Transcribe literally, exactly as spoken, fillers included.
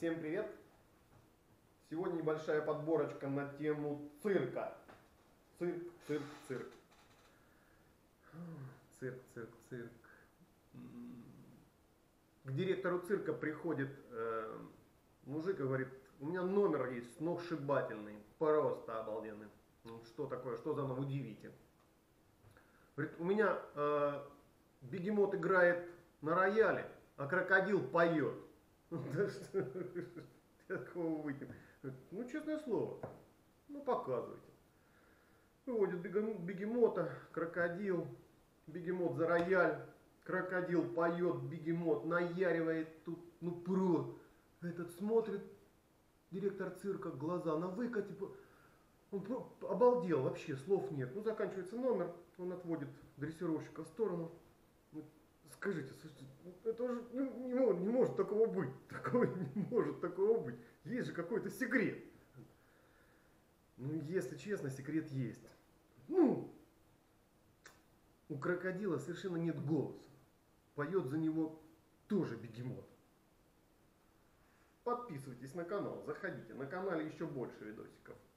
Всем привет! Сегодня небольшая подборочка на тему цирка. Цирк, цирк, цирк. Цирк, цирк, цирк. К директору цирка приходит э, мужик и говорит: у меня номер есть сногсшибательный, просто обалденный. Ну, что такое, что за номер, удивите. Говорит, у меня э, бегемот играет на рояле, а крокодил поет. Да что, такого выйдем? Ну, честное слово, ну показывайте. Выводит бегемота, крокодил, бегемот за рояль, крокодил поет, бегемот наяривает тут, ну про. Этот смотрит, директор цирка, глаза на выкате, он обалдел, вообще слов нет. Ну, заканчивается номер, он отводит дрессировщика в сторону. Скажите, слушайте, это же ну, не, может, не может такого быть, такого не может такого быть. Есть же какой-то секрет. Ну, если честно, секрет есть. Ну, у крокодила совершенно нет голоса. Поет за него тоже бегемот. Подписывайтесь на канал, заходите. На канале еще больше видосиков.